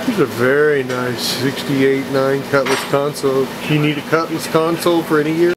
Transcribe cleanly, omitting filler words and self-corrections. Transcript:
It's a very nice 68.9 Cutlass console. Do you need a Cutlass console for any year?